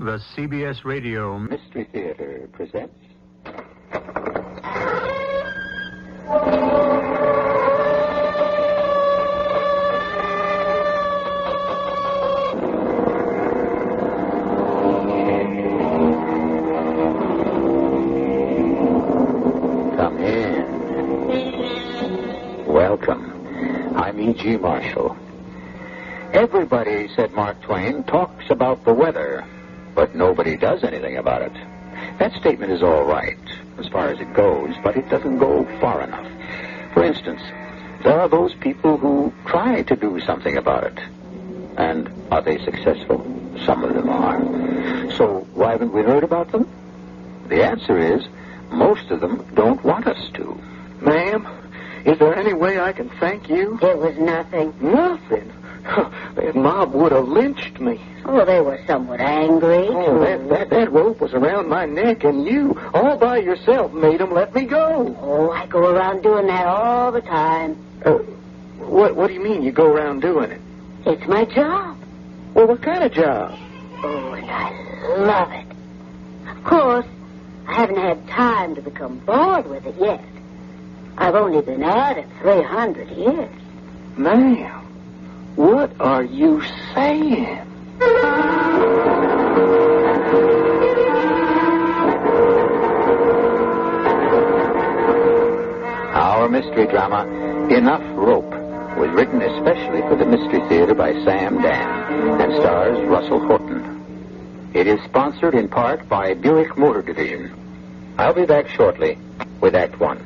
The CBS Radio Mystery Theater presents... Come in. Welcome. I'm E.G. Marshall. Everybody, said Mark Twain, talks about the weather, but nobody does anything about it. That statement is all right, as far as it goes, but it doesn't go far enough. For instance, there are those people who try to do something about it. And are they successful? Some of them are. So why haven't we heard about them? The answer is, most of them don't want us to. Ma'am, is there any way I can thank you? It was nothing. Nothing? That mob would have lynched me. Oh, they were somewhat angry. Oh, that rope was around my neck, and you, all by yourself, made them let me go. Oh, I go around doing that all the time. What do you mean you go around doing it? It's my job. Well, what kind of job? Oh, and I love it. Of course, I haven't had time to become bored with it yet. I've only been at it 300 years. Ma'am, what are you saying? Our mystery drama, Enough Rope, was written especially for the Mystery Theater by Sam Dan and stars Russell Horton. It is sponsored in part by Buick Motor Division. I'll be back shortly with Act One.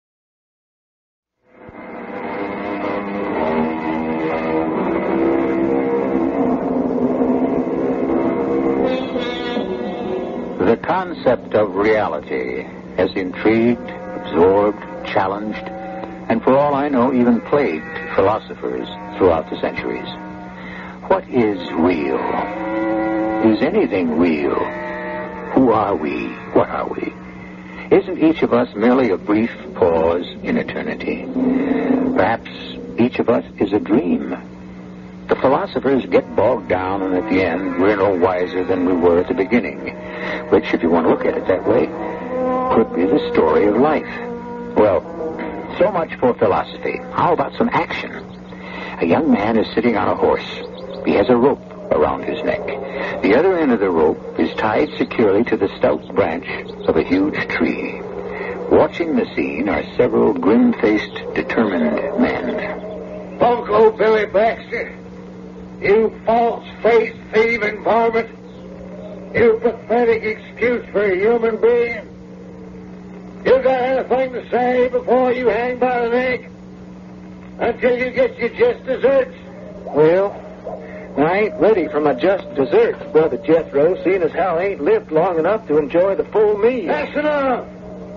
The concept of reality has intrigued, absorbed, challenged, and for all I know, even plagued philosophers throughout the centuries. What is real? Is anything real? Who are we? What are we? Isn't each of us merely a brief pause in eternity? Perhaps each of us is a dream. The philosophers get bogged down, and at the end, we're no wiser than we were at the beginning, which, if you want to look at it that way, could be the story of life. Well, so much for philosophy. How about some action? A young man is sitting on a horse. He has a rope around his neck. The other end of the rope is tied securely to the stout branch of a huge tree. Watching the scene are several grim-faced, determined men. Bunko Billy Baxter, you false-faced, thieving varmint. You pathetic excuse for a human being. You got anything to say before you hang by the neck? Until you get your just desserts? Well, I ain't ready for my just desserts, Brother Jethro, seeing as how I ain't lived long enough to enjoy the full meal. That's enough.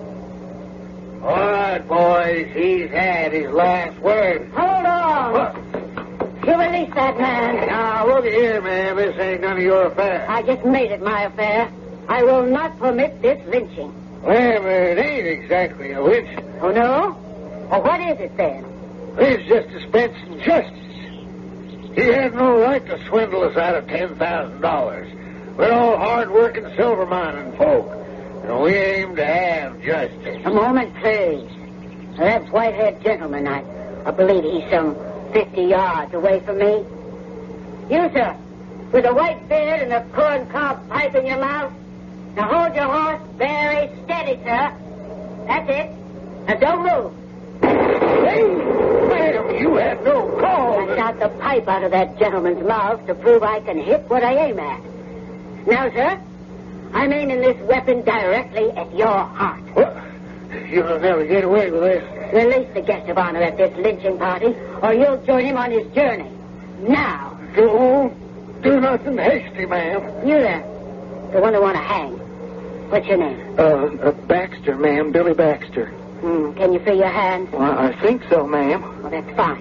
All right, boys, he's had his last word. Hold on. What? You release that man. Now, look here, man. This ain't none of your affair. I just made it my affair. I will not permit this lynching. Well, it ain't exactly a witch. Oh, no? Well, what is it, then? It's just dispensing justice. He had no right to swindle us out of $10,000. We're all hard-working silver mining folk, and we aim to have justice. A moment, please. Now, that white-haired gentleman, I believe he's some 50 yards away from me. You, sir, with a white beard and a corn-cob pipe in your mouth. Now hold your horse very steady, sir. That's it. Now don't move. Hey, ma'am, you had no call. I shot the pipe out of that gentleman's mouth to prove I can hit what I aim at. Now, sir, I'm aiming this weapon directly at your heart. What? You'll never get away with this. Release the guest of honor at this lynching party, or you'll join him on his journey. Now. Don't do nothing hasty, ma'am. You there, the one who want to hang. What's your name? Baxter, ma'am, Billy Baxter. Can you feel your hands? Well, I think so, ma'am. Well, that's fine.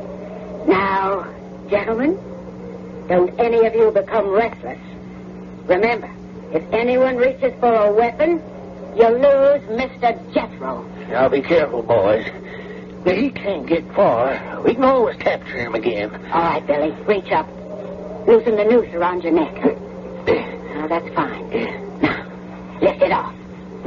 Now, gentlemen, don't any of you become restless. Remember, if anyone reaches for a weapon, you lose Mr. Jethro. Now, be careful, boys. He can't get far. We can always capture him again. All right, Billy, reach up. Loosen the noose around your neck. Now, Now, that's fine. Yeah. Now, lift it off.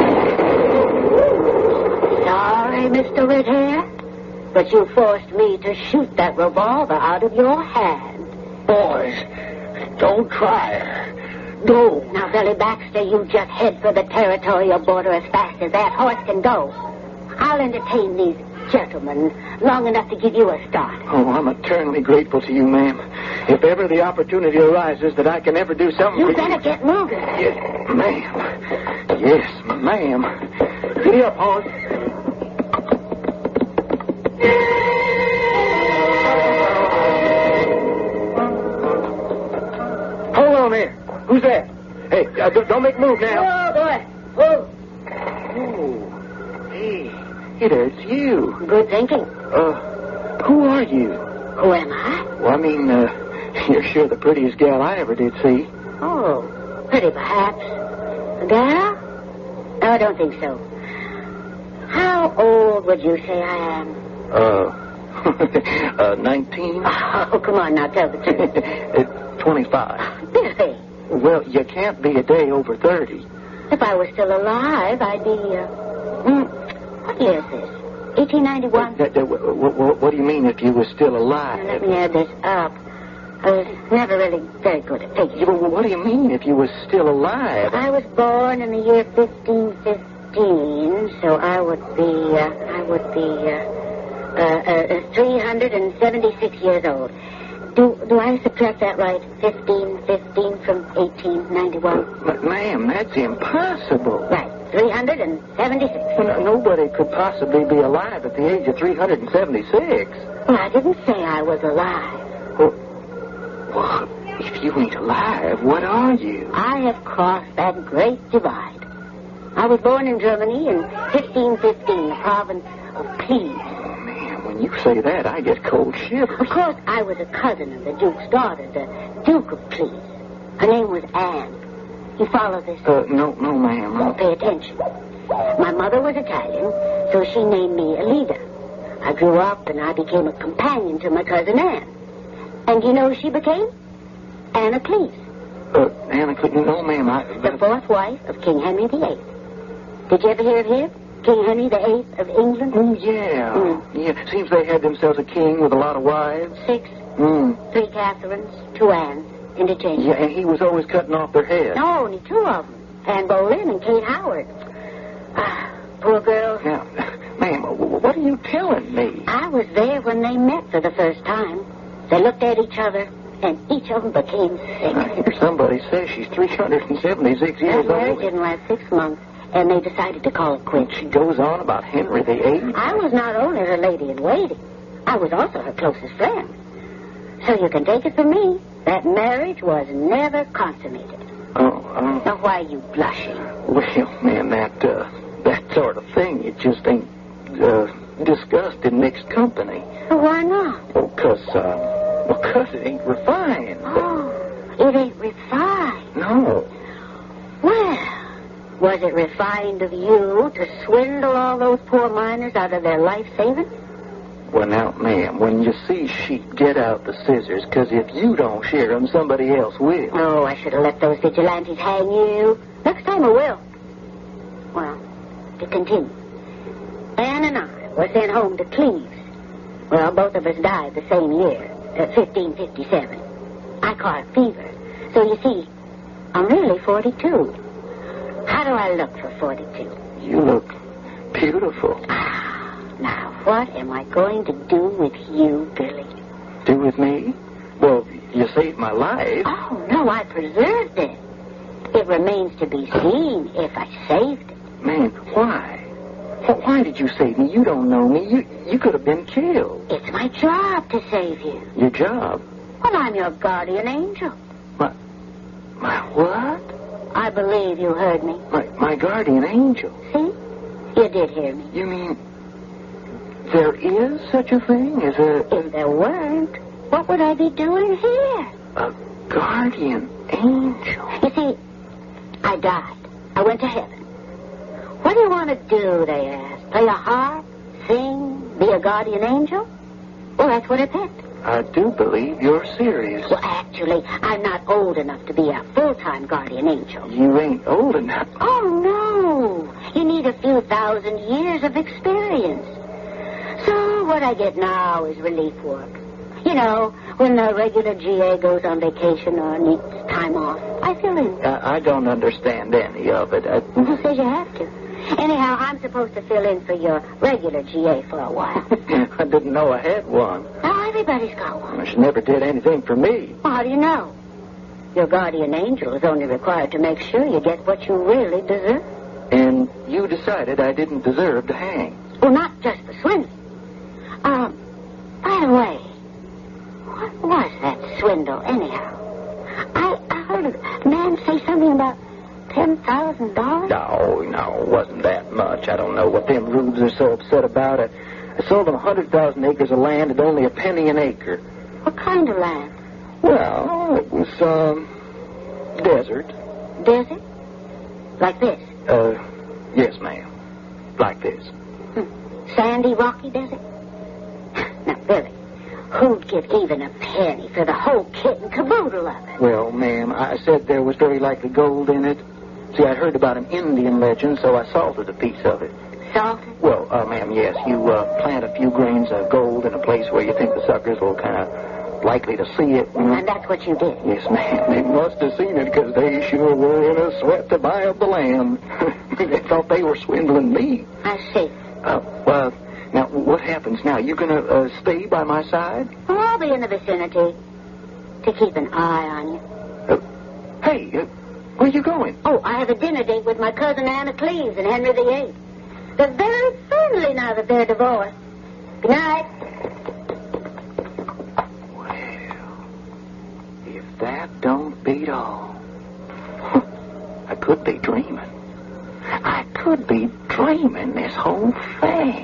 Sorry, Mr. Redhair, but you forced me to shoot that revolver out of your hand. Boys, don't try. Go. Now, Billy Baxter, you just head for the territorial border as fast as that horse can go. I'll entertain these gentlemen long enough to give you a start. Oh, I'm eternally grateful to you, ma'am. If ever the opportunity arises that I can ever do something You for better get moving. Yes, ma'am. Yes, ma'am. Giddy up, horse. Hold on there. Who's that? Hey, don't make a move now. Oh, boy. Oh. Oh, hey, it's you. Good thinking. Who are you? Who am I? Well, I mean, you're sure the prettiest gal I ever did see. Oh, pretty perhaps. A girl? No, I don't think so. How old would you say I am? 19? Oh, come on now, tell the truth. 25. Billy, Well, you can't be a day over 30. if I was still alive, I'd be, what year is this? 1891? What do you mean if you were still alive? Let me add this up. I was never really very good at figures. Yeah, but what do you mean if you were still alive? I was born in the year 1515, so I would be 376 years old. Do I subtract that right? 1515 from 1891? Ma'am, that's impossible. Right, 376. Well, nobody could possibly be alive at the age of 376. Well, I didn't say I was alive. Well, if you ain't alive, what are you? I have crossed that great divide. I was born in Germany in 1515, the province of Cleves. Oh, man, when you say that, I get cold shivers. Of course, I was a cousin of the Duke's daughter, the Duke of Cleves. Her name was Anne. You follow this? No, ma'am. Well, pay attention. My mother was Italian, so she named me Alida. I grew up and I became a companion to my cousin Anne. And you know who she became? Anna Cleves. Anna, no, ma'am. The fourth wife of King Henry VIII. Did you ever hear of him? King Henry VIII of England? Oh, yeah. Yeah, seems they had themselves a king with a lot of wives. 6. 3 Catherines, 2 Annes, interchangeable. Yeah, and he was always cutting off their heads. No, only 2 of them. Anne Boleyn and Kate Howard. Poor girls. Now, ma'am, what are you telling me? I was there when they met for the first time. They looked at each other, and each of them became sick. I hear somebody say she's 376 years That marriage old. didn't last 6 months, and they decided to call it quits. She goes on about Henry VIII. I was not only her lady-in-waiting, I was also her closest friend. So you can take it from me, that marriage was never consummated. Now, why are you blushing? Well, man, that sort of thing, it just ain't discussed in mixed company. Well, why not? Because it ain't refined. Oh, it ain't refined. No. Well, was it refined of you to swindle all those poor miners out of their life savings? Well, now, ma'am, when you see sheep, get out the scissors, because if you don't share them, somebody else will. Oh, I should have let those vigilantes hang you. Next time I will. Well, to continue. Anne and I were sent home to Cleves. Well, both of us died the same year, 1557. I caught fever. So you see, I'm really 42. How do I look for 42? You look beautiful. Now, what am I going to do with you, Billy? Do with me? Well, you saved my life. Oh, no, I preserved it. It remains to be seen if I saved it. Man, why? Why did you save me? You don't know me. You could have been killed. It's my job to save you. Your job? Well, I'm your guardian angel. My what? I believe you heard me. My guardian angel? See? You did hear me. You mean there is such a thing as If there weren't, what would I be doing here? a guardian angel? You see, I died. I went to heaven. What do you want to do, they asked? Play a harp? Sing? Be a guardian angel? Well, that's what it meant. I do believe you're serious. Well, act Naturally, I'm not old enough to be a full-time guardian angel. You ain't old enough. Oh, no. You need a few thousand years of experience. So what I get now is relief work. You know, when the regular GA goes on vacation or needs time off, I fill in. I don't understand any of it. Who says you have to? Anyhow, I'm supposed to fill in for your regular GA for a while. I didn't know I had one. Oh, everybody's got one. She never did anything for me. Well, how do you know? Your guardian angel is only required to make sure you get what you really deserve. And you decided I didn't deserve to hang. Well, not just the swindle. By the way, what was that swindle, anyhow? I heard a man say something about $10,000. No, it wasn't that much. I don't know what them rubes are so upset about. I sold them 100,000 acres of land at only a penny an acre. What kind of land? Well, it was, desert. Desert? Like this? Yes, ma'am. Like this. Sandy, rocky desert? Now, Billy, who'd give even a penny for the whole kit and caboodle of it? Well, ma'am, I said there was very likely gold in it. See, I'd heard about an Indian legend, so I salted a piece of it. Salted? Well, ma'am, yes. You plant a few grains of gold in a place where you think the suckers will kind of likely to see it. And that's what you did? Yes, ma'am. They must have seen it because they sure were in a sweat to buy up the land. They thought they were swindling me. I see. Now, what happens now? You gonna stay by my side? Well, I'll be in the vicinity to keep an eye on you. Hey, where you going? Oh, I have a dinner date with my cousin Anna Cleves and Henry VIII. They're very friendly now that they're divorced. Good night. Well, if that don't beat all. I could be dreaming. I could be dreaming this whole thing.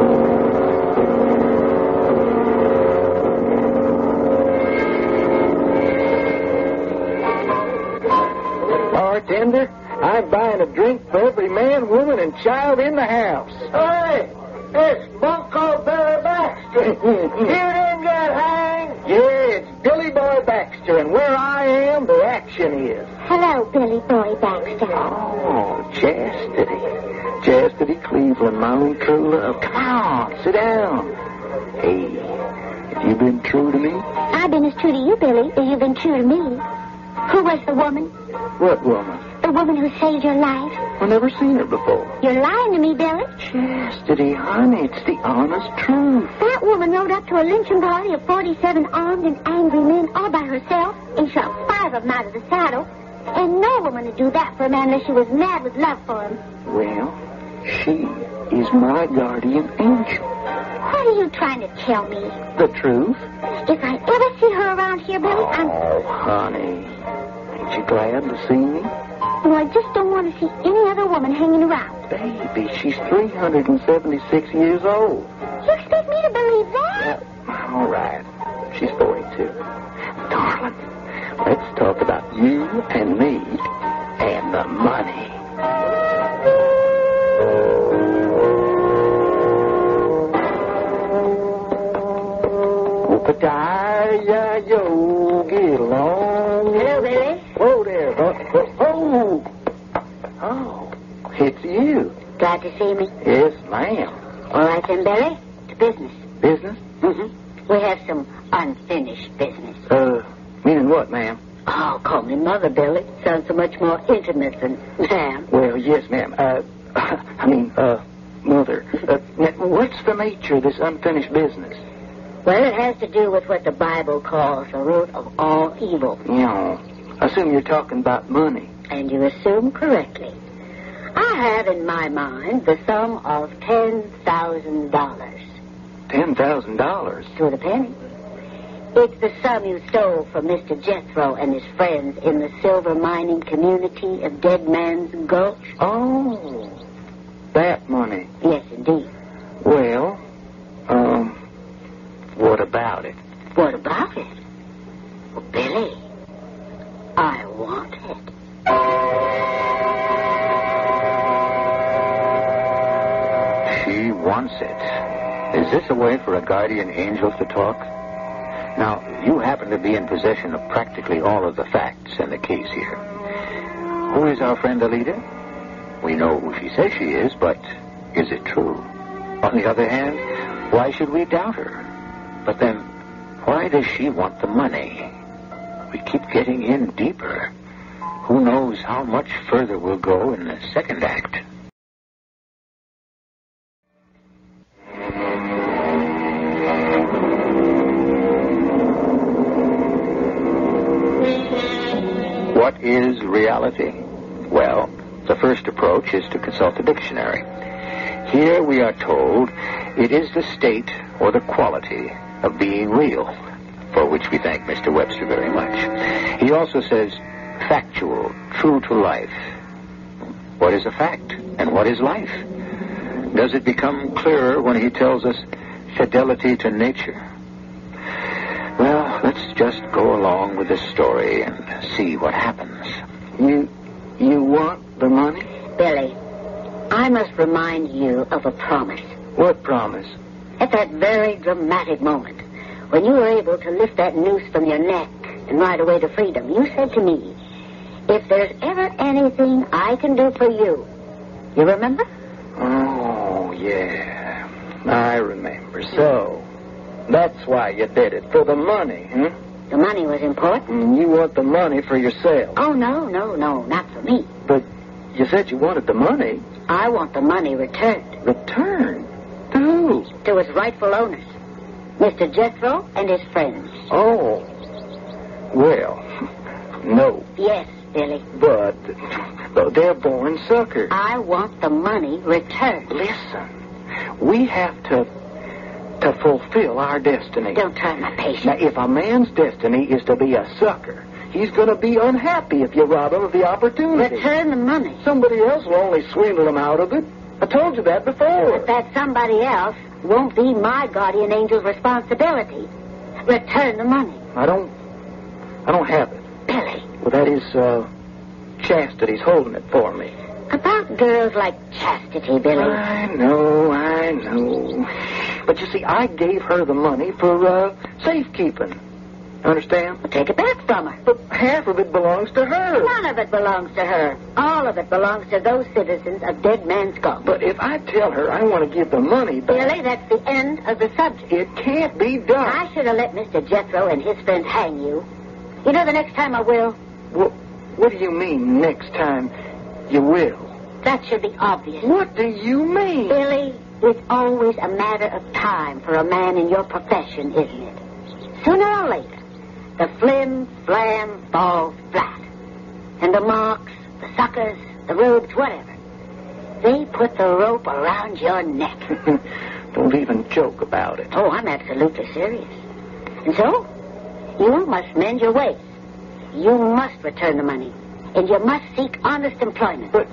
Bartender, I'm buying a drink for every man, woman, and child in the house. Hey, it's Bunko Billy Baxter. You didn't get hanged? Yeah, it's Billy Boy Baxter, and where I am, the action is. Hello, Billy Boy Baxter. Oh, Chastity Cleveland, my own true love. Come on, sit down. Hey, have you been true to me? I've been as true to you, Billy, as you've been true to me. Who was the woman? What woman? The woman who saved your life. I've never seen her before. You're lying to me, Billy. Chastity, honey, it's the honest truth. That woman rode up to a lynching party of 47 armed and angry men all by herself and shot 5 of them out of the saddle. And no woman would do that for a man unless she was mad with love for him. Well, she is my guardian angel. What are you trying to tell me? The truth? If I ever see her around here, Billy, Oh, honey, ain't you glad to see me? Well, I just don't want to see any other woman hanging around. Baby, she's 376 years old. You expect me to believe that? All right. She's 42. Darling, let's talk about you and me and the money. Yo, get along. Hello, Billy. Whoa there. Oh, it's you. Glad to see me. Yes, ma'am. All right, then, Billy. To business. Business? Mm-hmm. We have some unfinished business. Meaning what, ma'am? Oh, call me Mother, Billy. Sounds so much more intimate than ma'am. Well, yes, ma'am. Mother. What's the nature of this unfinished business? Well, it has to do with what the Bible calls the root of all evil. I assume you're talking about money. And you assume correctly. I have in my mind the sum of $10,000. $10,000? To the penny. It's the sum you stole from Mr. Jethro and his friends in the silver mining community of Dead Man's Gulch. Oh, that money. Yes, indeed. Well, what about it? What about it? Well, Billy, I want it. She wants it. Is this a way for a guardian angel to talk? Now, you happen to be in possession of practically all of the facts in the case here. Who is our friend Alida? We know who she says she is, but is it true? On the other hand, why should we doubt her? But then, why does she want the money? We keep getting in deeper. Who knows how much further we'll go in the second act? What is reality? Well, the first approach is to consult a dictionary. Here we are told it is the state or the quality of being real, for which we thank Mr. Webster very much. He also says factual, true to life. What is a fact and what is life? Does it become clearer when he tells us fidelity to nature? Well, let's just go along with this story and see what happens. You want the money? Billy, I must remind you of a promise. What promise? At that very dramatic moment, when you were able to lift that noose from your neck and ride away to freedom, you said to me, if there's ever anything I can do for you, you remember? Oh, yeah. I remember. So, that's why you did it, for the money, huh? The money was important. And you want the money for yourself. Oh, no, not for me. But you said you wanted the money. I want the money returned. Returned? To who? To its rightful owners, Mr. Jethro and his friends. Oh. Well, no. Yes, Billy. But they're born suckers. I want the money returned. Listen, we have to fulfill our destiny. Don't try my patience. Now, if a man's destiny is to be a sucker, he's going to be unhappy if you rob him of the opportunity. Return the money. Somebody else will only swindle him out of it. I told you that before. But that somebody else won't be my guardian angel's responsibility. Return the money. I don't have it. Billy. Well, that is, Chastity's holding it for me. About girls like Chastity, Billy. I know. But you see, I gave her the money for, safekeeping. Understand? Well, take it back from her. But half of it belongs to her. None of it belongs to her. All of it belongs to those citizens of Dead Man's Gulch. But if I tell her I want to give the money back... Billy, that's the end of the subject. It can't be done. I should have let Mr. Jethro and his friends hang you. You know, the next time I will. What do you mean, next time you will? That should be obvious. What do you mean? Billy, it's always a matter of time for a man in your profession, isn't it? Sooner or later, the flim-flam falls flat. And the marks, the suckers, the rubes, whatever, they put the rope around your neck. Don't even joke about it. Oh, I'm absolutely serious. And so, you must mend your ways. You must return the money. And you must seek honest employment. But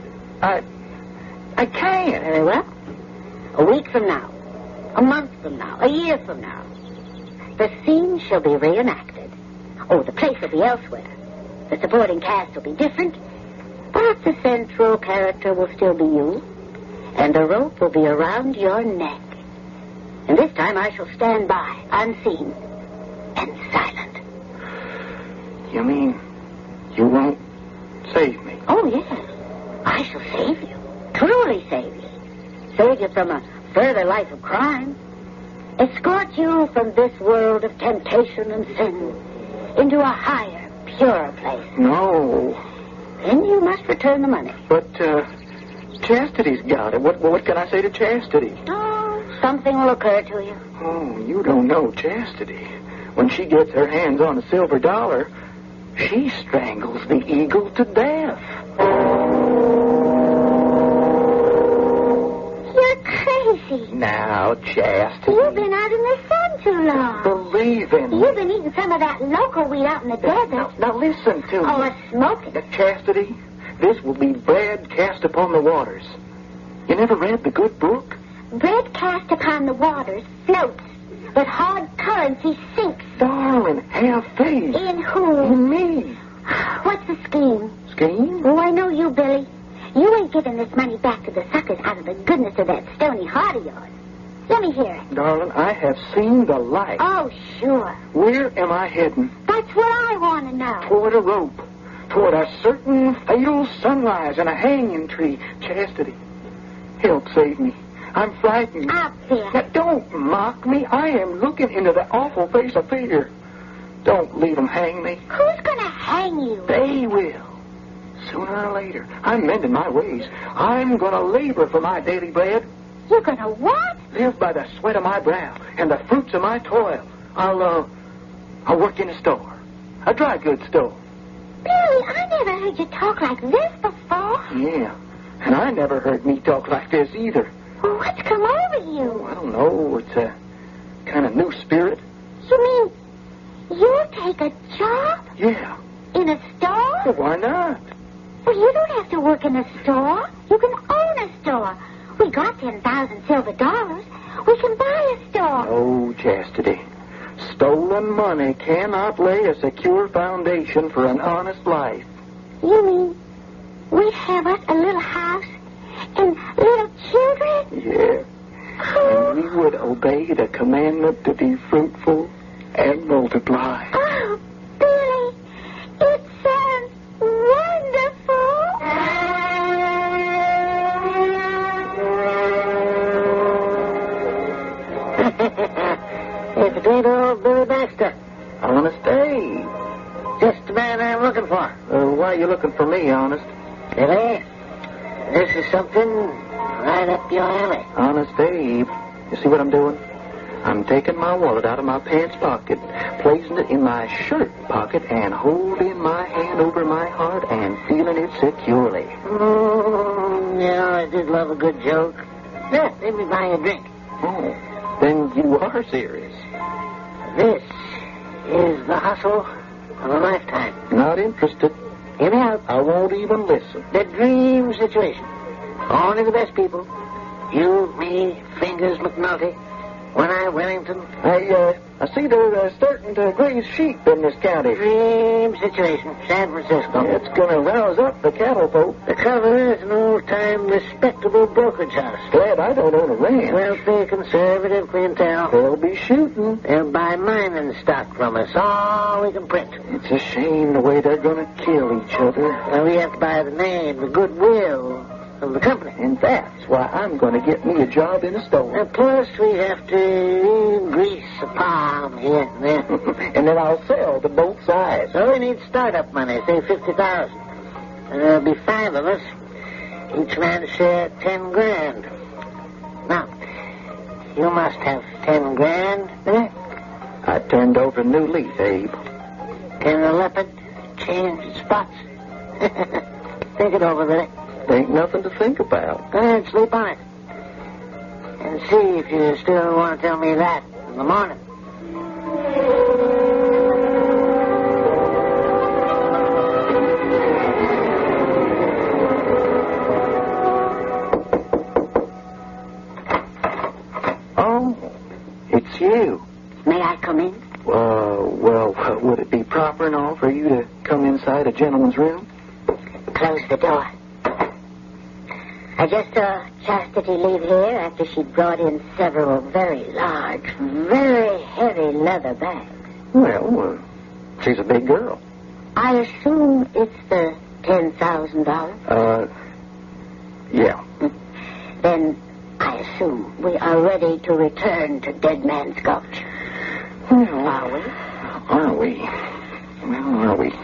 I can't. Very well. A week from now, a month from now, a year from now, the scene shall be reenacted. Oh, the place will be elsewhere. The supporting cast will be different, but the central character will still be you, and the rope will be around your neck. And this time I shall stand by, unseen and silent. You mean you won't save me? Oh, yes. I shall save you. Truly save you. Save you from a further life of crime. Escort you from this world of temptation and sin into a higher, purer place. No. Then you must return the money. But, Chastity's got it. What can I say to Chastity? Oh, something will occur to you. Oh, you don't know Chastity. When she gets her hands on a silver dollar, she strangles the eagle to death. You're crazy. Now, Chastity. You've been out in the sun too long. Believe in me. You've been eating some of that local wheat out in the desert. Now listen to me. Or smoking. Chastity, this will be bread cast upon the waters. You never read the good book? Bread cast upon the waters floats, but hard currency sinks. Darling, have faith. In who? In me. What's the scheme? Scheme? Oh, I know you, Billy. You ain't giving this money back to the suckers out of the goodness of that stony heart of yours. Let me hear it. Darling, I have seen the light. Oh, sure. Where am I heading? That's what I want to know. Toward a rope. Toward a certain fatal sunrise and a hanging tree. Chastity, help save me. I'm frightened. Up there. Now, don't mock me. I am looking into the awful face of fear. Don't leave them hang me. Who's going to hang you? They will. Sooner or later. I'm mending my ways. I'm going to labor for my daily bread. You're going to what? Live by the sweat of my brow and the fruits of my toil. I'll work in a store. A dry goods store. Billy, I never heard you talk like this before. Yeah. And I never heard me talk like this either. Well, what's come over you? I don't know. It's a kind of new spirit. You mean you'll take a job? Yeah. In a store? Well, why not? Well, you don't have to work in a store. You can own a store. We got 10,000 silver dollars. We can buy a store. Oh, Chastity. Stolen money cannot lay a secure foundation for an honest life. You mean we'd have us a little house and little children? Yeah. And we would obey the commandment to be fruitful and multiply. Oh, Billy, it sounds wonderful. It's a great old Billy Baxter. Honest Abe. Just the man I'm looking for. Why are you looking for me, Honest? Billy, this is something right up your alley. Honest Abe. You see what I'm doing? I'm taking my wallet out of my pants pocket, placing it in my shirt pocket, and holding my hand over my heart and feeling it securely. Yeah, I did love a good joke. Yeah, let me buy you a drink. Oh, then you are serious. This is the hustle of a lifetime. Not interested. Hear me out. I won't even listen. The dream situation. Only the best people. You, me, Fingers McNulty, One-Eye Wellington. I see they're starting to graze sheep in this county. Dream situation. San Francisco. It's going to rouse up the cattle folk. The cover is an old-time respectable brokerage house. Glad I don't own a ranch. Wealthy, conservative clientele. They'll be shooting. They'll buy mining stock from us. All we can print. It's a shame the way they're going to kill each other. Well, we have to buy the name, the goodwill of the company. And that's why I'm going to get me a job in a store. And plus, we have to grease a palm here and there. And then I'll sell to both sides. So we need startup money, say $50,000. And there'll be 5 of us. Each man share $10,000. Now, you must have $10,000, eh? I turned over a new leaf, Abe. Can the leopard change its spots? Think it over, Billy. Ain't nothing to think about. Go ahead, sleep on it. And see if you still want to tell me that in the morning. Oh, it's you. May I come in? Well, would it be proper and all for you to come inside a gentleman's room? Close the door. I just saw Chastity leave here after she brought in several very large, very heavy leather bags. Well, she's a big girl. I assume it's the $10,000? Yeah. Then I assume we are ready to return to Dead Man's Gulch. Well, Are we? are we? Well, are we?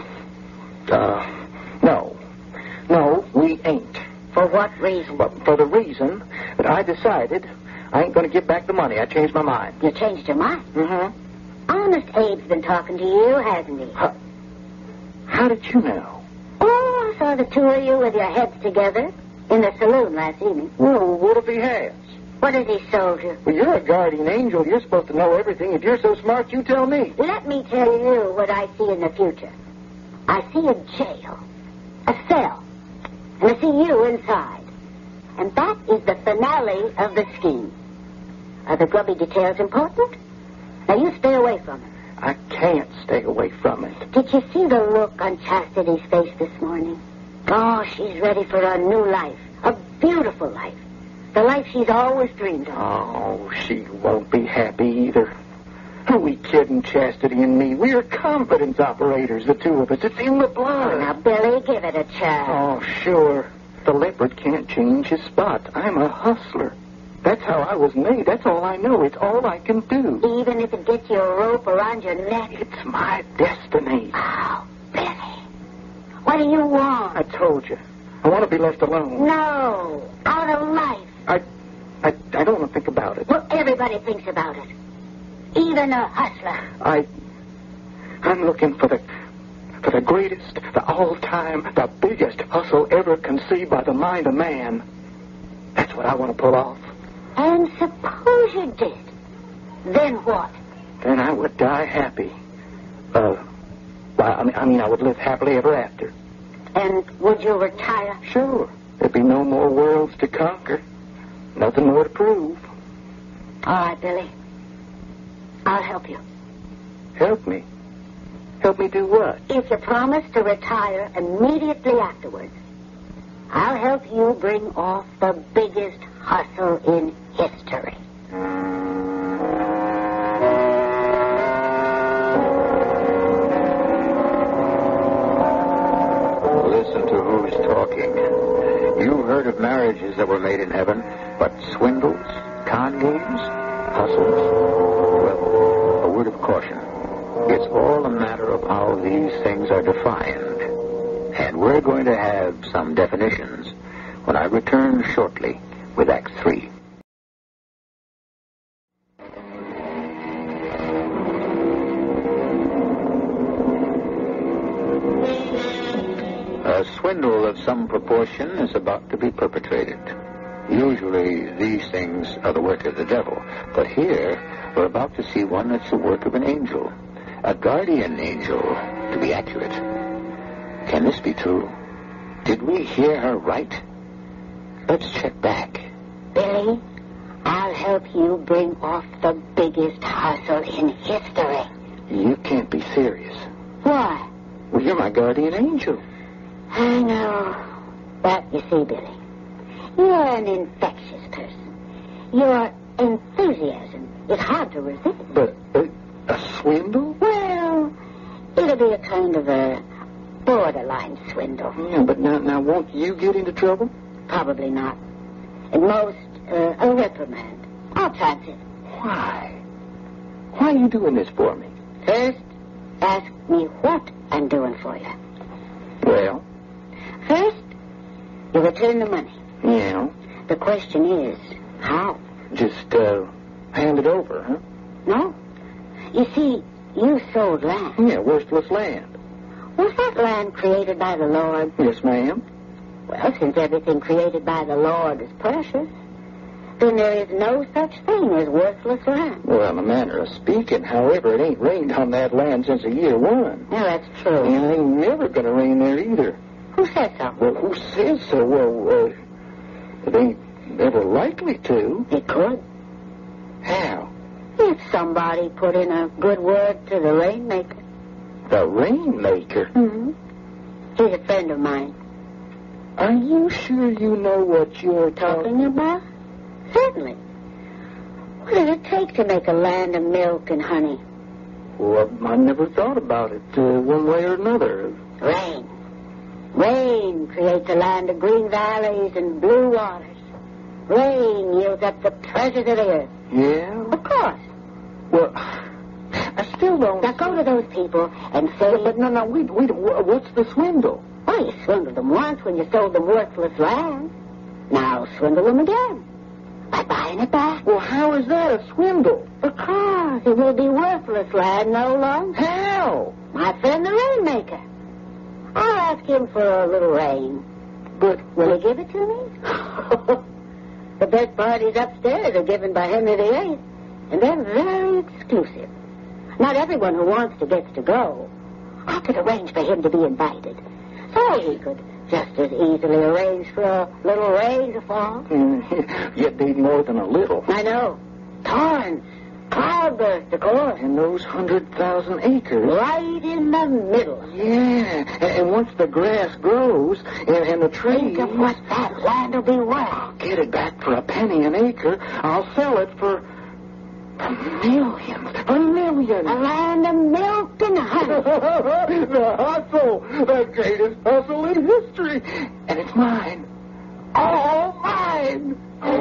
No, we ain't. For what reason? But for the reason that I decided I ain't going to give back the money. I changed my mind. You changed your mind. Mm-hmm. Honest Abe's been talking to you, hasn't he? How did you know? Oh, I saw the two of you with your heads together in the saloon last evening. Well, what if he has? What has he sold you? Well, you're a guardian angel. You're supposed to know everything. If you're so smart, you tell me. Let me tell you what I see in the future. I see a jail, a cell, and I see you inside. And that is the finale of the scheme. Are the grubby details important? Now you stay away from it. I can't stay away from it. Did you see the look on Chastity's face this morning? Oh, she's ready for a new life, a beautiful life. The life she's always dreamed of. Oh, she won't be happy either. Who are we kidding, Chastity and me? We're confidence operators, the two of us. It's in the blood. Oh, now, Billy, give it a chance. Oh, sure. The leopard can't change his spots. I'm a hustler. That's how I was made. That's all I know. It's all I can do. Even if it gets you a rope around your neck? It's my destiny. Oh, Billy. What do you want? I told you. I want to be left alone. No. Out of life. I don't want to think about it. Well, everybody thinks about it. Even a hustler. I'm looking for the greatest, the all-time, the biggest hustle ever conceived by the mind of man. That's what I want to pull off. And suppose you did. Then what? Then I would die happy. I would live happily ever after. And would you retire? Sure. There'd be no more worlds to conquer. Nothing more to prove. All right, Billy. I'll help you. Help me? Help me do what? If you promise to retire immediately afterwards, I'll help you bring off the biggest hustle in history. Listen to who's talking. You've heard of marriages that were made in heaven, but swindles, con games, hustles. Well, a word of caution. It's all a matter of how these things are defined. And we're going to have some definitions when I return shortly with Act 3. A swindle of some proportion is about to be perpetrated. Usually these things are the work of the devil, but here we're about to see one that's the work of an angel. A guardian angel, to be accurate. Can this be true? Did we hear her right? Let's check back. Billy, I'll help you bring off the biggest hustle in history. You can't be serious. Why? Well, you're my guardian angel. I know. But you see, Billy, you're an infectious person. Your enthusiasm is hard to resist. But a swindle? Well, it'll be a kind of a borderline swindle. Yeah, but now won't you get into trouble? Probably not. At most, a reprimand. I'll chance it. Why? Why are you doing this for me? First, ask me what I'm doing for you. Well? First, you return the money. Yeah. The question is, how? Just, hand it over, huh? No. You see, you sold land. Yeah, worthless land. Was that land created by the Lord? Yes, ma'am. Well, since everything created by the Lord is precious, then there is no such thing as worthless land. Well, in a manner of speaking, however, it ain't rained on that land since the year one. No, that's true. And it ain't never gonna rain there either. Who says so? Well, who says so? Well, it ain't never likely to. It could. How? If somebody put in a good word to the rainmaker. The rainmaker? Mm-hmm. He's a friend of mine. Are you sure you know what you're talking about? Certainly. What does it take to make a land of milk and honey? Well, I never thought about it one way or another. Rain. Rain creates a land of green valleys and blue waters. Rain yields up the treasures of the earth. Yeah? Of course. Well, I still don't... Now go to those people and say... But no, wait, what's the swindle? Well, you swindled them once when you sold them worthless land. Now swindle them again. By buying it back. Well, how is that a swindle? Because it will be worthless land no longer. How? My friend the rainmaker. I'll ask him for a little rain. But... Will he give it to me? The best parties upstairs are given by Henry VIII, and they're very exclusive. Not everyone who wants to gets to go. I could arrange for him to be invited, so he could just as easily arrange for a little rain to fall. You'd need more than a little. I know. Torrents, clouds cloudburst, of course. And those 100,000 acres. Right in the middle. Yeah, and once the grass grows and the trees... Think of what that land will be worth. I'll get it back for a penny an acre. I'll sell it for millions. A million. A land of milk and honey. The hustle. The greatest hustle in history. And it's mine. All mine.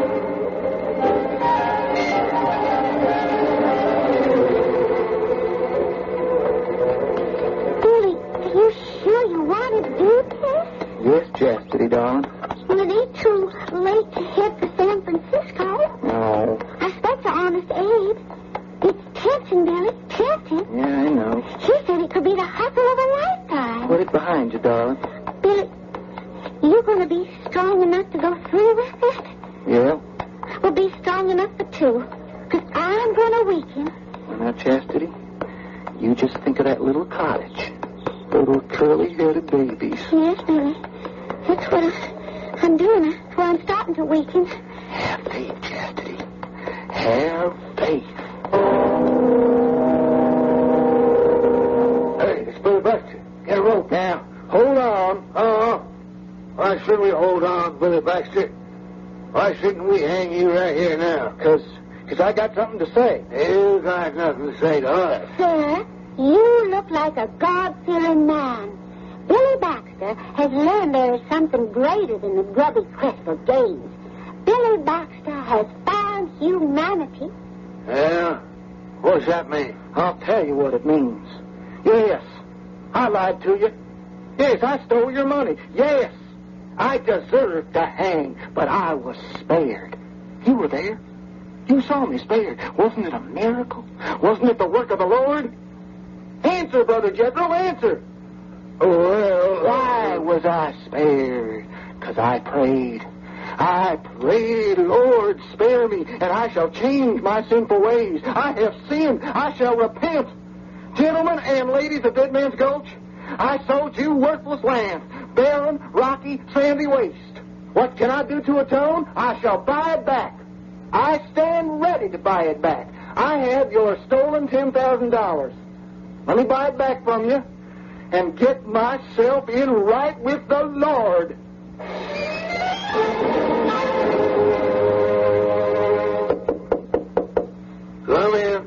Billy, are you sure you want to do this? Yes, Chastity, darling. Well, it ain't too late to head for San Francisco. No. I spoke to Honest Abe. It's tempting, Billy, tempting. Yeah, I know. He said it could be the hustle of a lifetime. Put it behind you, darling. Billy, you going to be strong enough to go through with it? Yeah? We'll be strong enough for two. Because I'm going to weaken. Well, now, Chastity, you just think of that little cottage. Little curly-headed babies. Yes, Billy. That's what I'm doing. That's why I'm starting to weaken. Have faith, Chastity. Have faith. Hey, it's Billy Baxter. Get a rope. Now, hold on. Why should we hold on, Billy Baxter? Why shouldn't we hang you right here now? Because I got something to say. You got nothing to say to us. Sir, you look like a God-fearing man. Billy Baxter has learned there is something greater than the grubby quest for gains. Billy Baxter has found humanity. Yeah? What's that mean? I'll tell you what it means. Yes, I lied to you. Yes, I stole your money. Yes, I deserved to hang, but I was spared. You were there. You saw me spared. Wasn't it a miracle? Wasn't it the work of the Lord? Answer, Brother Jethro, answer. Well, Why was I spared? Because I prayed. I prayed, Lord, spare me, and I shall change my sinful ways. I have sinned. I shall repent. Gentlemen and ladies of Dead Man's Gulch, I sold you worthless land, barren, rocky, sandy waste. What can I do to atone? I shall buy it back. I stand ready to buy it back. I have your stolen $10,000. Let me buy it back from you and get myself in right with the Lord. Come in.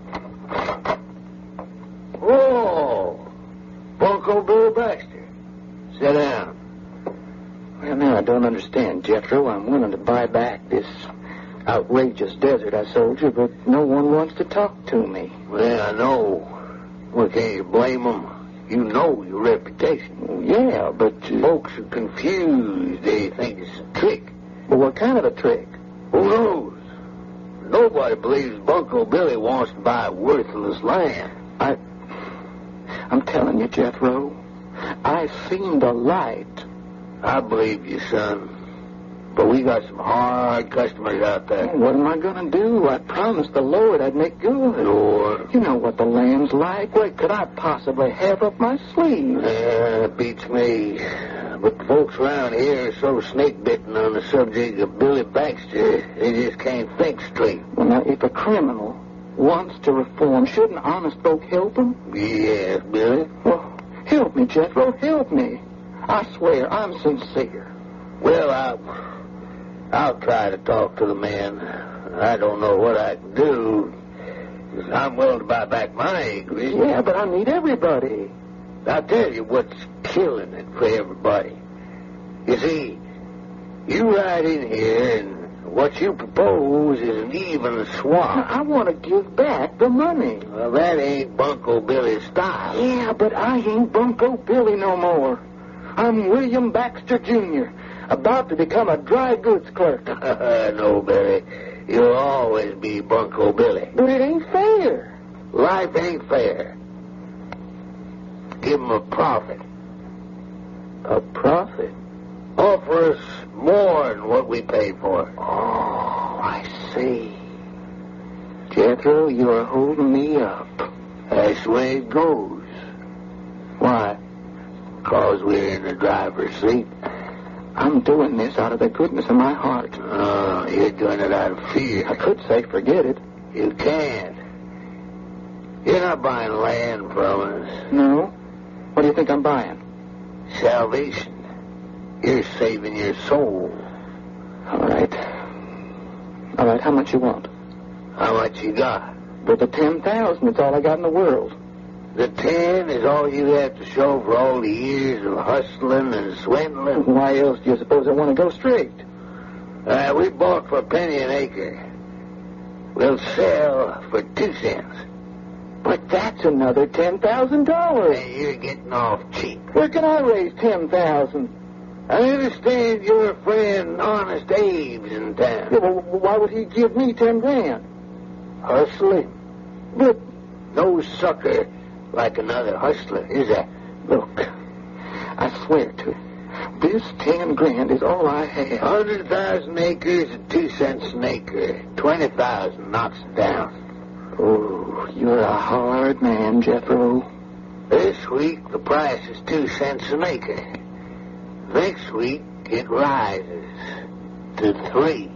Whoa. Bunko Bill Baxter. Sit down. Well, now, I don't understand, Jethro. I'm willing to buy back this outrageous desert I sold you, but no one wants to talk to me. Well, I know. Well, can't you blame them? You know your reputation. Well, yeah, but... Folks are confused. They think it's a trick. Well, what kind of a trick? Who knows? Nobody believes Bunko Billy wants to buy worthless land. I'm telling you, Jethro, I seen the light. I believe you, son. But we got some hard customers out there. What am I going to do? I promised the Lord I'd make good. Lord. You know what the land's like. What could I possibly have up my sleeve? It beats me. But the folks around here are so snake-bitten on the subject of Billy Baxter, they just can't think straight. Well, now, if a criminal wants to reform, shouldn't honest folk help him? Yes, Billy. Well, help me, Jethro, help me. I swear, I'm sincere. Well, I'll try to talk to the man. I don't know what I can do. I'm willing to buy back my acreage. Yeah, but I need everybody. I'll tell you what's killing it for everybody. You see, you ride in here, and what you propose is an even swap. I want to give back the money. Well, that ain't Bunko Billy's style. Yeah, but I ain't Bunko Billy no more. I'm William Baxter, Jr., about to become a dry goods clerk. No, Billy. You'll always be Bunko Billy. But it ain't fair. Life ain't fair. Give him a profit. A profit? Offer us more than what we paid for. Oh, I see. Jethro, you are holding me up. That's the way it goes. Why? 'Cause we're in the driver's seat. I'm doing this out of the goodness of my heart. Oh, you're doing it out of fear. I could say forget it. You can't. You're not buying land from us. No. What do you think I'm buying? Salvation. You're saving your soul. All right. All right, how much you want? How much you got? But the 10,000, it's all I got in the world. The 10 is all you have to show for all the years of hustling and swindling. Why else do you suppose I want to go straight? We bought for a penny an acre. We'll sell for 2 cents. But that's another $10,000. Hey, you're getting off cheap. Where can I raise 10,000? I understand your friend Honest Abe's in town. Yeah, well, why would he give me 10 grand? Hustling? But No sucker like another hustler, is that? look, I swear to you, this 10 grand is all I have. 100,000 acres at 2 cents an acre. 20,000 knocks it down. Oh, you're a hard man, Jethro. This week the price is 2 cents an acre. Next week it rises to 3.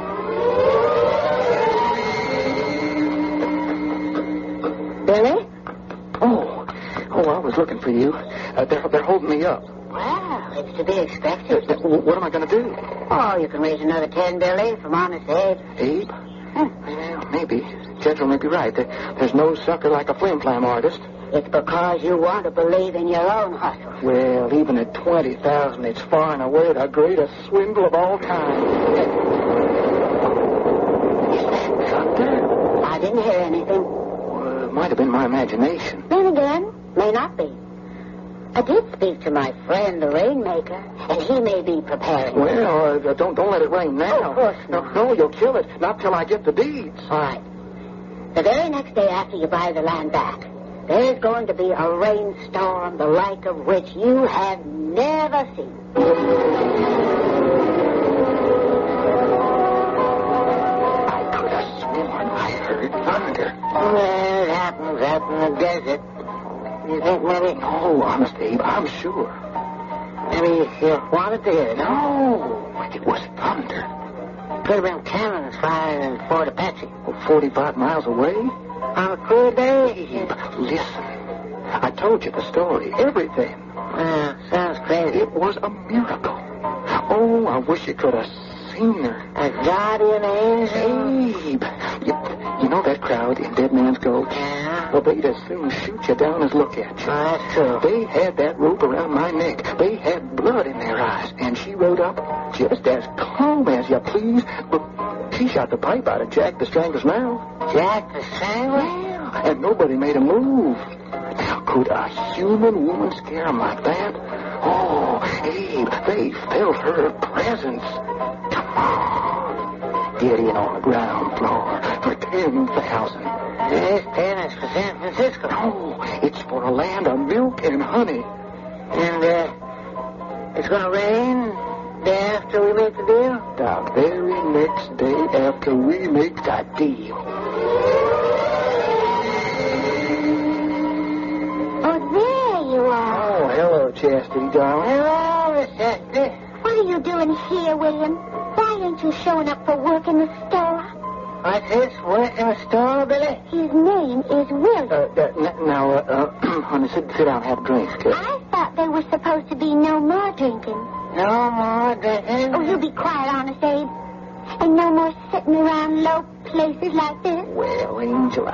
Billy? Oh, I was looking for you. They're holding me up. Well, it's to be expected. What am I going to do? Oh, you can raise another 10, Billy, from Honest Abe. Abe? Well, maybe. Jethro may be right. There's no sucker like a flim-flam artist. It's because you want to believe in your own hustle. Well, even at 20,000, it's far and away the greatest swindle of all time. Is that thunder? I didn't hear anything. Well, it might have been my imagination. Then again, may not be. I did speak to my friend, the rainmaker, and he may be preparing. Well, don't let it rain now. Oh, of course not. No, you'll kill it. Not till I get the deeds. All right. The very next day after you buy the land back, there's going to be a rainstorm the like of which you have never seen. I could have sworn I heard thunder. Well, it happens out in the desert. You think maybe... No, honest, Abe, I'm sure. Maybe you wanted to hear it? No, it was thunder. Could have been cannons firing in Fort Apache. 45 miles away? On a cool day? Abe, listen. I told you the story, everything. Sounds crazy. It was a miracle. Oh, I wish you could have seen her. A guardian angel? Abe, you know that crowd in Dead Man's Gulch? Yeah? Well, they'd as soon shoot you down as look at you. Oh, that's true. They had that rope around my neck. They had blood in their eyes. And she rode up just as calm as you please. But she shot the pipe out of Jack the Strangler's mouth. Jack the Strangler? Yeah, and nobody made a move. Now, could a human woman scare 'em like that? Oh, Abe, they felt her presence. Come on. Get in on the ground floor for 10,000. This 10 is for San Francisco. No, it's for a land of milk and honey. And, it's gonna rain day after we make the deal? The very next day after we make the deal. Oh, there you are. Oh, hello, Chastity, darling. Hello, Miss Chastity. What are you doing here, William? Why ain't you showing up for work in the store? What's this? Work in the store, Billy? His name is William. Now, honey, sit down and have a drink. I thought there was supposed to be no more drinking. No more drinking? Oh, you be quiet, Honest Abe. And no more sitting around low places like this. Well, Angel,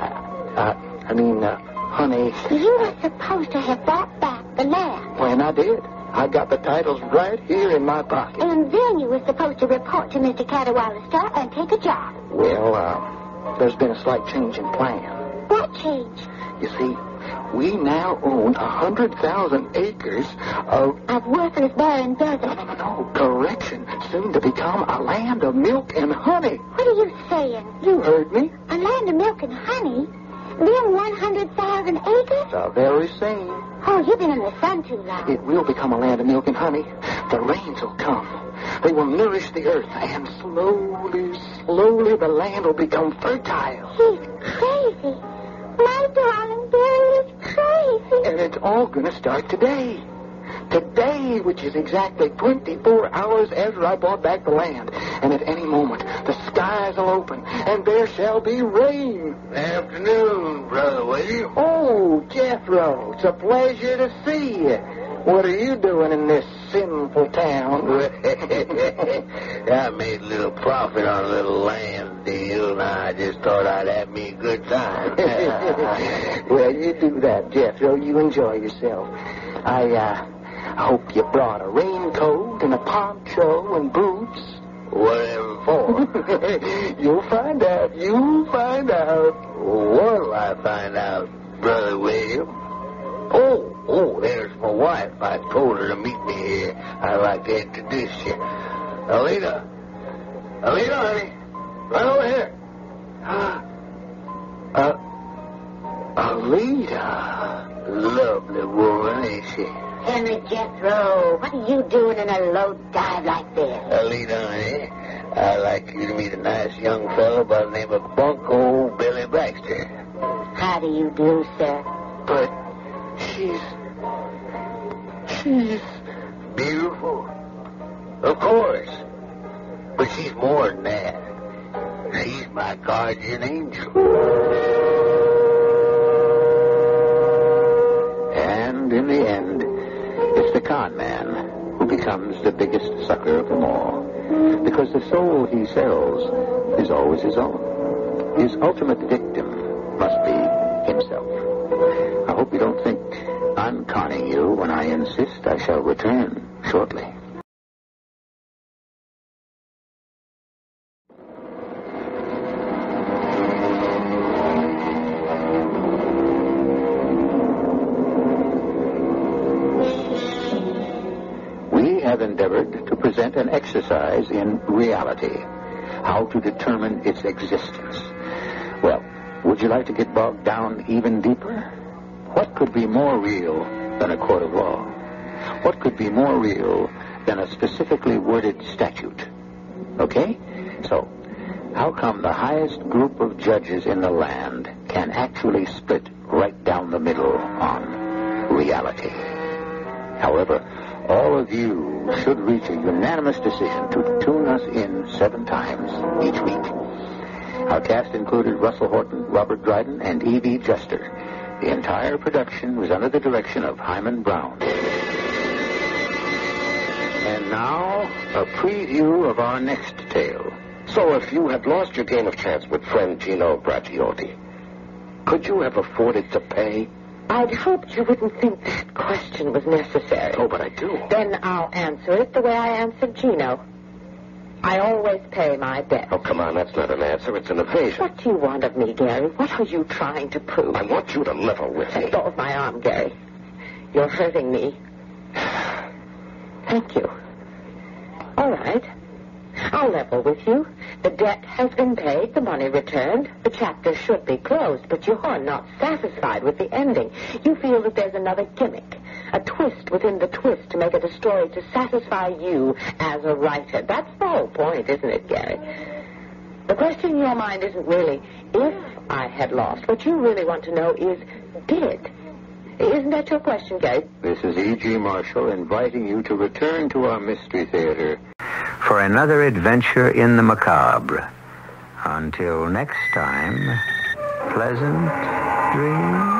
honey. You were supposed to have bought back the land. When I did, I got the titles right here in my pocket. And then you were supposed to report to Mr. Cadwalader's store and take a job. Well, there's been a slight change in plan. What change? You see, we now own 100,000 acres of worthless barren desert. No, correction. Soon to become a land of milk and honey. What are you saying? You heard me. A land of milk and honey? Then 100,000 acres? The very same. Oh, you've been in the sun too long. It will become a land of milk and honey. The rains will come. They will nourish the earth, and slowly the land will become fertile. He's crazy. My darling Billy is crazy. And it's all going to start today. Today, which is exactly 24 hours after I bought back the land. And at any moment, the skies will open, and there shall be rain. Afternoon, Brother William. Oh, Jethro, it's a pleasure to see you. What are you doing in this sinful town? I made a little profit on a little land deal, and I just thought I'd have me a good time. Well, you do that, Jethro. You enjoy yourself. I hope you brought a raincoat and a poncho and boots. Whatever for. You'll find out. You'll find out. What'll I find out, Brother William? Oh, there's my wife. I told her to meet me here. I'd like to introduce you. Alita, honey. Right over here. Alita. Lovely woman, ain't she? Henry Jethro, what are you doing in a low dive like this? Alita, honey, I'd like you to meet a nice young fellow by the name of Bunko Billy Baxter. How do you do, sir? But she's Beautiful. Of course. But she's more than that. She's my guardian angel. And in the end, it's the con man who becomes the biggest sucker of them all. Because the soul he sells is always his own. His ultimate victim must be himself. I hope you don't think I'm conning you when I insist I shall return shortly. We have endeavored to present an exercise in reality, how to determine its existence. Well, would you like to get bogged down even deeper? What could be more real than a court of law? What could be more real than a specifically worded statute? Okay? So, how come the highest group of judges in the land can actually split right down the middle on reality? However, all of you should reach a unanimous decision to tune us in 7 times each week. Our cast included Russell Horton, Robert Dryden, and E.B. Juster. The entire production was under the direction of Hyman Brown. And now, a preview of our next tale. So if you had lost your game of chance with friend Gino Braciotti, could you have afforded to pay? I'd hoped you wouldn't think that question was necessary. Oh, but I do. Then I'll answer it the way I answered Gino. I always pay my debt. Oh, come on, that's not an answer. It's an evasion. What do you want of me, Gary? What are you trying to prove? I want you to level with me. Let go of my arm, Gary. You're hurting me. Thank you. All right. I'll level with you. The debt has been paid, the money returned. The chapter should be closed, but you're not satisfied with the ending. You feel that there's another gimmick, a twist within the twist to make it a story to satisfy you as a writer. That's the whole point, isn't it, Gary? The question in your mind isn't really if I had lost. What you really want to know is did. Isn't that your question, Gary? This is E.G. Marshall inviting you to return to our Mystery Theater for another adventure in the macabre. Until next time, pleasant dreams.